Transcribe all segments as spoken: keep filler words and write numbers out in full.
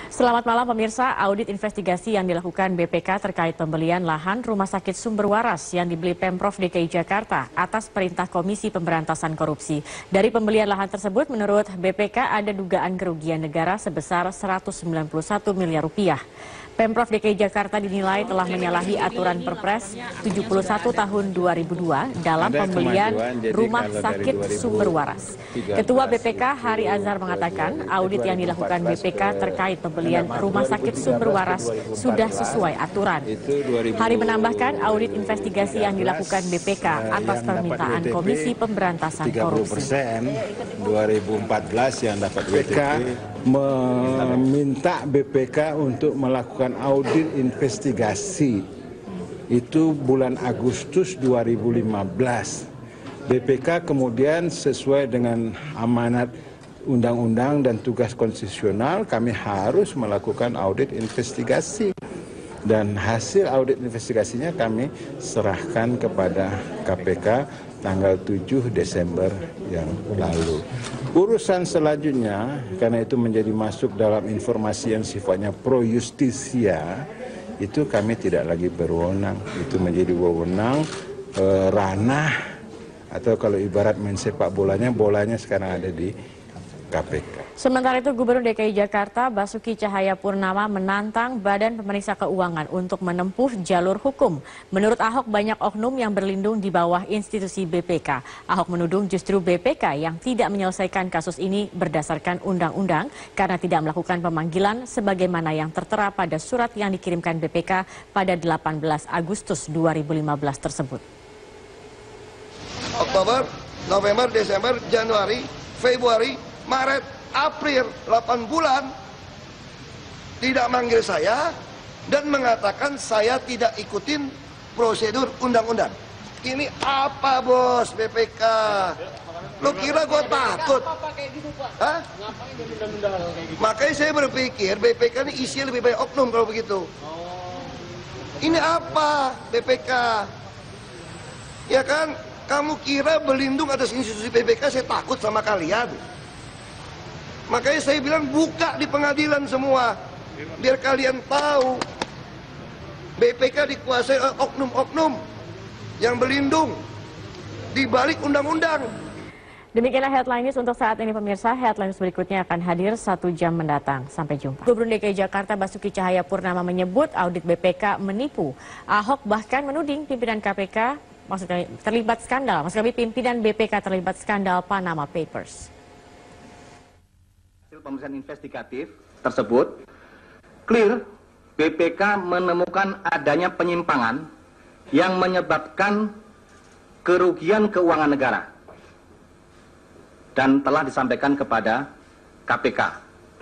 Selamat malam pemirsa, audit investigasi yang dilakukan B P K terkait pembelian lahan Rumah Sakit Sumber Waras yang dibeli Pemprov D K I Jakarta atas perintah Komisi Pemberantasan Korupsi. Dari pembelian lahan tersebut, menurut B P K ada dugaan kerugian negara sebesar seratus sembilan puluh satu miliar rupiah. Pemprov D K I Jakarta dinilai telah menyalahi aturan Perpres tujuh puluh satu tahun dua ribu dua dalam pembelian Rumah Sakit Sumber Waras. Ketua B P K Hari Azhar mengatakan audit yang dilakukan B P K terkait pembelian Rumah Sakit Sumber Waras sudah sesuai aturan. Hari menambahkan audit investigasi yang dilakukan B P K atas permintaan Komisi Pemberantasan Korupsi. dua ribu empat belas yang dapat B P K meminta B P K untuk melakukan audit investigasi itu bulan Agustus dua ribu lima belas. B P K kemudian sesuai dengan amanat undang-undang dan tugas konstitusional kami harus melakukan audit investigasi. Dan hasil audit investigasinya kami serahkan kepada K P K tanggal tujuh Desember yang lalu. Urusan selanjutnya, karena itu menjadi masuk dalam informasi yang sifatnya pro justisia, itu kami tidak lagi berwenang. Itu menjadi wewenang e, ranah, atau kalau ibarat main sepak bolanya, bolanya sekarang ada di K P K. Sementara itu Gubernur D K I Jakarta Basuki Cahayapurnama menantang Badan Pemeriksa Keuangan untuk menempuh jalur hukum. Menurut Ahok banyak oknum yang berlindung di bawah institusi B P K. Ahok menuding justru B P K yang tidak menyelesaikan kasus ini berdasarkan undang-undang karena tidak melakukan pemanggilan sebagaimana yang tertera pada surat yang dikirimkan B P K pada delapan belas Agustus dua ribu lima belas tersebut. Oktober, November, Desember, Januari, Februari, Maret, April, delapan bulan tidak manggil saya dan mengatakan saya tidak ikutin prosedur undang-undang. Ini apa bos B P K? Lo kira gue takut? Hah? Makanya saya berpikir B P K ini isinya lebih banyak oknum kalau begitu. Ini apa B P K? Ya kan? Kamu kira berlindung atas institusi B P K saya takut sama kalian? Makanya saya bilang buka di pengadilan semua, biar kalian tahu B P K dikuasai oknum-oknum yang berlindung di balik undang-undang. Demikianlah headline news untuk saat ini pemirsa. Headline news berikutnya akan hadir satu jam mendatang. Sampai jumpa. Gubernur D K I Jakarta Basuki Cahayapurnama menyebut audit B P K menipu. Ahok bahkan menuding pimpinan K P K maksudnya terlibat skandal. Maksud kami pimpinan B P K terlibat skandal Panama Papers. Pemeriksaan investigatif tersebut clear B P K menemukan adanya penyimpangan yang menyebabkan kerugian keuangan negara dan telah disampaikan kepada K P K.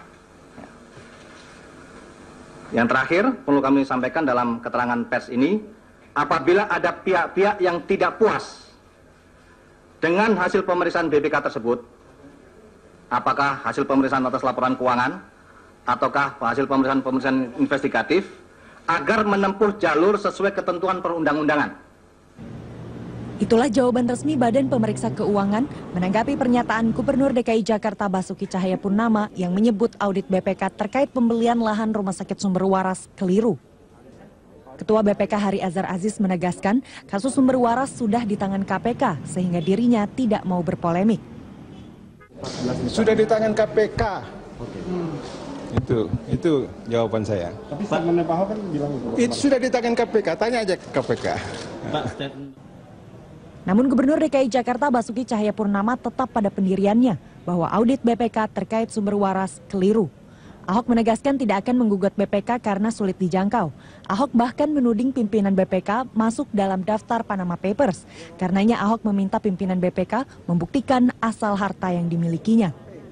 Yang terakhir perlu kami sampaikan dalam keterangan pers ini, apabila ada pihak-pihak yang tidak puas dengan hasil pemeriksaan B P K tersebut, apakah hasil pemeriksaan atas laporan keuangan ataukah hasil pemeriksaan-pemeriksaan investigatif, agar menempuh jalur sesuai ketentuan perundang-undangan. Itulah jawaban resmi Badan Pemeriksa Keuangan menanggapi pernyataan Gubernur D K I Jakarta Basuki Cahayapurnama yang menyebut audit B P K terkait pembelian lahan Rumah Sakit Sumber Waras keliru. Ketua B P K Hari Azhar Aziz menegaskan kasus Sumber Waras sudah di tangan K P K sehingga dirinya tidak mau berpolemik. Sudah di tangan K P K. Oke. Hmm. Itu, itu jawaban saya. Tapi statementnya Pak Ahok kan bilang itu. Itu sudah di tangan K P K, tanya aja ke K P K. Pak, statement. Namun Gubernur D K I Jakarta Basuki Cahayapurnama tetap pada pendiriannya bahwa audit B P K terkait Sumber Waras keliru. Ahok menegaskan tidak akan menggugat B P K karena sulit dijangkau. Ahok bahkan menuding pimpinan B P K masuk dalam daftar Panama Papers. Karenanya Ahok meminta pimpinan B P K membuktikan asal harta yang dimilikinya.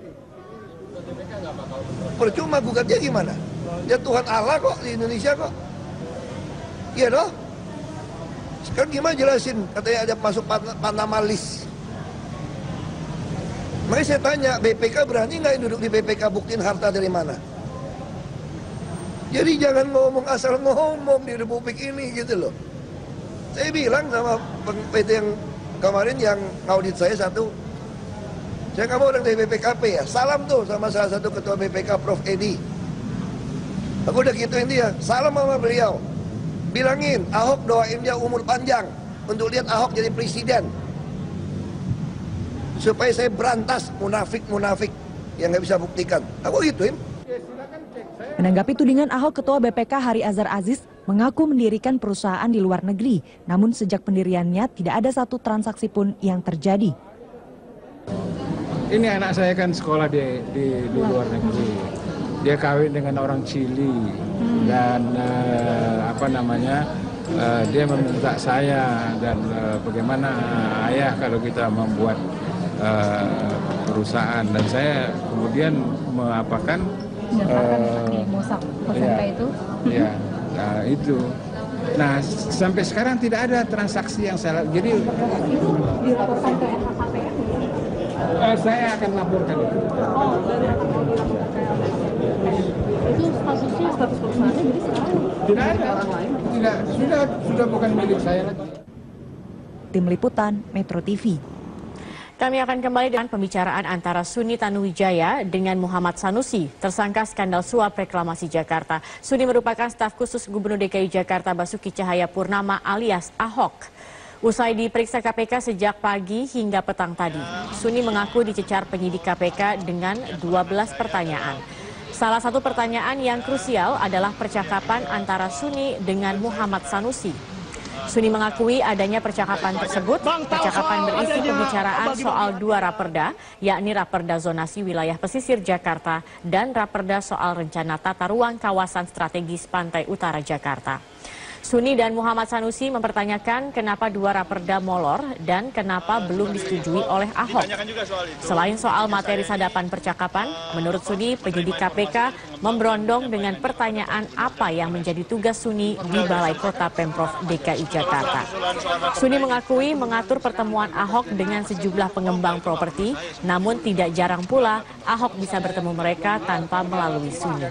Percuma gugatnya gimana? Ya Tuhan Allah kok di Indonesia kok. Iya dong? Sekarang gimana jelasin? Katanya ada masuk Panama list. Makanya saya tanya, B P K berani nggak duduk di B P K buktiin harta dari mana? Jadi jangan ngomong asal ngomong di Republik ini gitu loh. Saya bilang sama P T yang kemarin yang ngaudit saya satu, saya kamu orang dari B P K P ya, salam tuh sama salah satu ketua B P K Prof Edi. Aku udah gituin dia, salam sama beliau. Bilangin, Ahok doain dia umur panjang untuk lihat Ahok jadi presiden. Supaya saya berantas munafik-munafik yang nggak bisa buktikan. Aku gituin. Menanggapi tudingan Ahok, Ketua B P K Hari Azhar Aziz mengaku mendirikan perusahaan di luar negeri. Namun sejak pendiriannya tidak ada satu transaksi pun yang terjadi. Ini anak saya kan sekolah di, di, di luar negeri. Dia kawin dengan orang Chili dan uh, apa namanya uh, dia meminta saya dan uh, bagaimana uh, ayah kalau kita membuat uh, perusahaan, dan saya kemudian mengapakan uh, di Mosak ya, itu. Ya, nah, itu. Nah sampai sekarang tidak ada transaksi yang saya jadi. Itu dilaporkan ke L H K P N? Uh, saya akan laporkan itu. Oh, dari L H K P N. Itu statusnya status perusahaannya jadi sekarang tidak ada orang lain. Tidak, sudah sudah bukan milik saya lagi. Tim Liputan Metro T V. Kami akan kembali dengan pembicaraan antara Suni Tanuwijaya dengan Muhammad Sanusi, tersangka skandal suap reklamasi Jakarta. Suni merupakan staf khusus Gubernur D K I Jakarta Basuki Cahayapurnama alias Ahok. Usai diperiksa K P K sejak pagi hingga petang tadi, Suni mengaku dicecar penyidik K P K dengan dua belas pertanyaan. Salah satu pertanyaan yang krusial adalah percakapan antara Suni dengan Muhammad Sanusi. Suni mengakui adanya percakapan tersebut. Percakapan berisi pembicaraan soal dua raperda, yakni raperda zonasi wilayah pesisir Jakarta dan raperda soal rencana tata ruang kawasan strategis pantai utara Jakarta. Suni dan Muhammad Sanusi mempertanyakan kenapa dua raperda molor dan kenapa belum disetujui oleh Ahok. Selain soal materi sadapan percakapan, menurut Suni, penyidik K P K memberondong dengan pertanyaan apa yang menjadi tugas Suni di Balai Kota Pemprov D K I Jakarta. Suni mengakui mengatur pertemuan Ahok dengan sejumlah pengembang properti, namun tidak jarang pula Ahok bisa bertemu mereka tanpa melalui Suni.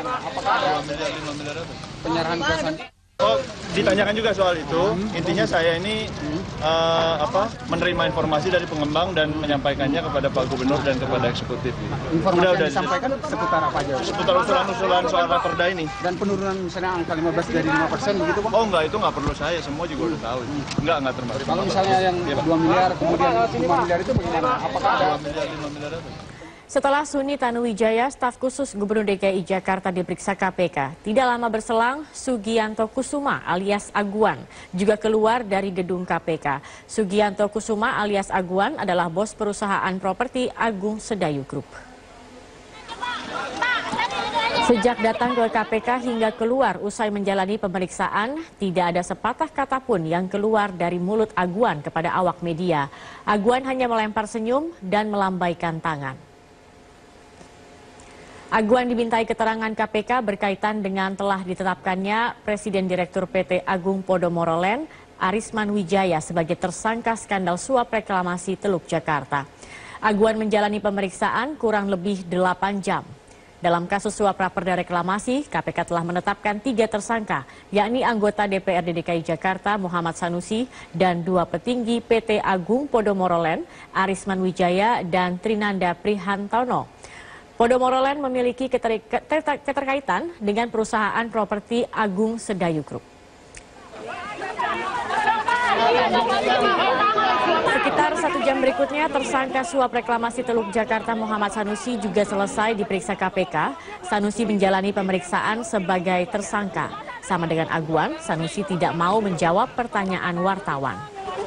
Penyerahan kuasa. Oh, ditanyakan juga soal itu. Intinya saya ini uh, apa menerima informasi dari pengembang dan menyampaikannya kepada Pak Gubernur dan kepada eksekutif. Informasi udah, yang udah disampaikan seputar apa aja? Seputar usulan-usulan soal raperda ini. Dan penurunan misalnya angka lima belas dari lima persen begitu, Bang? Oh enggak, itu nggak perlu saya, semua juga udah tahu. Enggak, enggak termasuk. Kalau misalnya yang dua miliar kemudian lima miliar itu bagaimana? Apakah ada dua miliar, lima miliar itu? Setelah Suni Tanuwijaya, staf khusus Gubernur D K I Jakarta diperiksa K P K, tidak lama berselang Sugianto Kusuma alias Aguan juga keluar dari gedung K P K. Sugianto Kusuma alias Aguan adalah bos perusahaan properti Agung Sedayu Group. Sejak datang ke K P K hingga keluar usai menjalani pemeriksaan, tidak ada sepatah kata pun yang keluar dari mulut Aguan kepada awak media. Aguan hanya melempar senyum dan melambaikan tangan. Aguan dimintai keterangan K P K berkaitan dengan telah ditetapkannya Presiden Direktur P T Agung Podomoro Land, Arisman Wijaya sebagai tersangka skandal suap reklamasi Teluk Jakarta. Aguan menjalani pemeriksaan kurang lebih delapan jam. Dalam kasus suap raperda reklamasi, K P K telah menetapkan tiga tersangka, yakni anggota D P R D D K I Jakarta Muhammad Sanusi dan dua petinggi P T Agung Podomoro Land, Arisman Wijaya dan Trinanda Prihantono. Podomoro Land memiliki keter keterkaitan dengan perusahaan properti Agung Sedayu Group. Sekitar satu jam berikutnya, tersangka suap reklamasi Teluk Jakarta Muhammad Sanusi juga selesai diperiksa K P K. Sanusi menjalani pemeriksaan sebagai tersangka. Sama dengan Aguan, Sanusi tidak mau menjawab pertanyaan wartawan.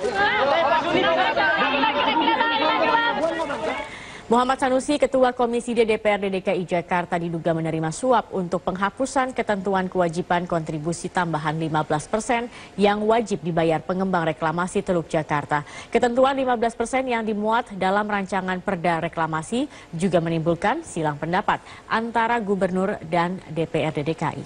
Muhammad Sanusi, Ketua Komisi D D P R D D K I Jakarta, diduga menerima suap untuk penghapusan ketentuan kewajiban kontribusi tambahan lima belas persen yang wajib dibayar pengembang reklamasi Teluk Jakarta. Ketentuan lima belas persen yang dimuat dalam rancangan perda reklamasi juga menimbulkan silang pendapat antara Gubernur dan D P R D D K I.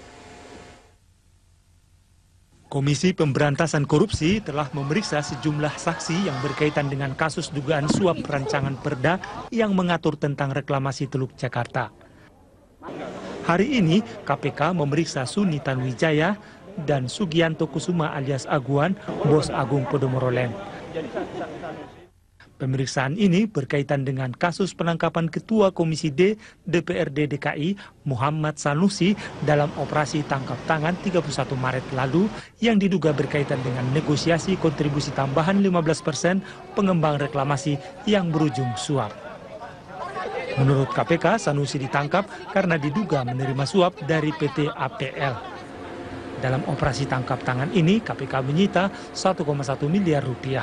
Komisi Pemberantasan Korupsi telah memeriksa sejumlah saksi yang berkaitan dengan kasus dugaan suap rancangan perda yang mengatur tentang reklamasi Teluk Jakarta. Hari ini K P K memeriksa Suni Tanuwijaya dan Sugianto Kusuma alias Aguan, bos Agung Podomoro Land. Pemeriksaan ini berkaitan dengan kasus penangkapan Ketua Komisi D D P R D D K I Muhammad Sanusi dalam operasi tangkap tangan tiga puluh satu Maret lalu yang diduga berkaitan dengan negosiasi kontribusi tambahan lima belas persen pengembang reklamasi yang berujung suap. Menurut K P K, Sanusi ditangkap karena diduga menerima suap dari P T A P L. Dalam operasi tangkap tangan ini, K P K menyita satu koma satu miliar rupiah.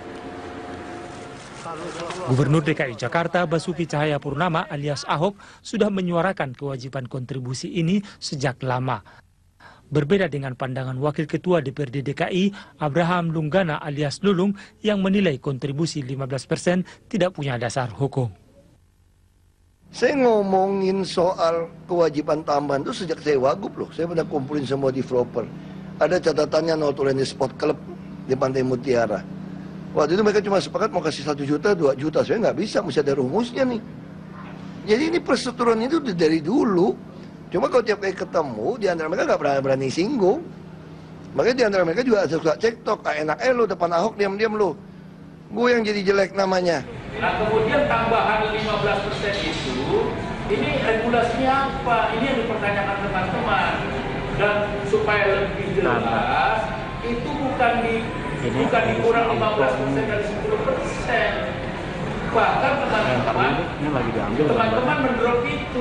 Gubernur D K I Jakarta Basuki Cahayapurnama alias Ahok sudah menyuarakan kewajiban kontribusi ini sejak lama. Berbeda dengan pandangan Wakil Ketua D P R D D K I Abraham Lunggana alias Lulung yang menilai kontribusi lima belas persen tidak punya dasar hukum. Saya ngomongin soal kewajiban tambahan itu sejak saya wagub loh. Saya pernah kumpulin semua developer. Ada catatannya no to land spot club di Pantai Mutiara. Waktu itu mereka cuma sepakat mau kasih satu juta, dua juta. Saya nggak bisa, mesti ada rumusnya nih. Jadi ini perseteruan itu dari dulu. Cuma kalau tiap kali ketemu, di antara mereka nggak berani, berani singgung. Makanya di antara mereka juga suka cektok. Ah, enak eh lo depan Ahok diam-diam lo. Gue yang jadi jelek namanya. Nah kemudian tambahan lima belas persen itu, ini regulasinya apa? Ini yang dipertanyakan teman-teman. Dan supaya lebih jelas, itu bukan di Ini bukan dikurang lima belas persen dari sepuluh persen. Bahkan teman-teman teman-teman mendrop itu.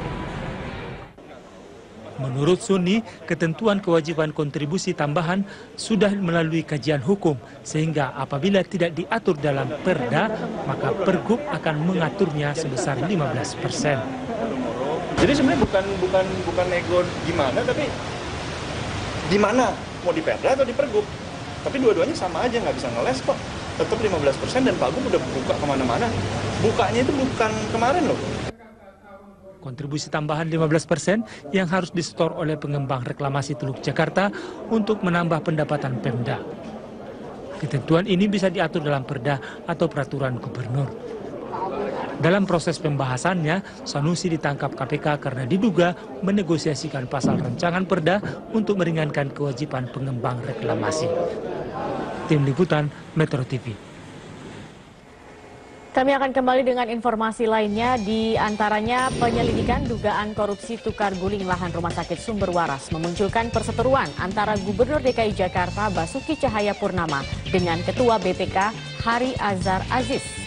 Menurut Suni, ketentuan kewajiban kontribusi tambahan sudah melalui kajian hukum, sehingga apabila tidak diatur dalam Perda, maka Pergub akan mengaturnya sebesar lima belas persen. Jadi sebenarnya bukan bukan bukan ego gimana, tapi di mana mau di Perda atau di Pergub. Tapi dua-duanya sama aja, nggak bisa ngeles kok. Tetap lima belas persen dan Pak Gub udah buka kemana-mana. Bukanya itu bukan kemarin loh. Kontribusi tambahan lima belas persen yang harus disetor oleh pengembang reklamasi Teluk Jakarta untuk menambah pendapatan Pemda. Ketentuan ini bisa diatur dalam Perda atau peraturan gubernur. Dalam proses pembahasannya, Sanusi ditangkap K P K karena diduga menegosiasikan pasal rancangan Perda untuk meringankan kewajiban pengembang reklamasi. Tim Liputan Metro T V. Kami akan kembali dengan informasi lainnya, di antaranya penyelidikan dugaan korupsi tukar guling lahan Rumah Sakit Sumber Waras memunculkan perseteruan antara Gubernur D K I Jakarta Basuki Cahayapurnama dengan Ketua B P K Hari Azhar Aziz.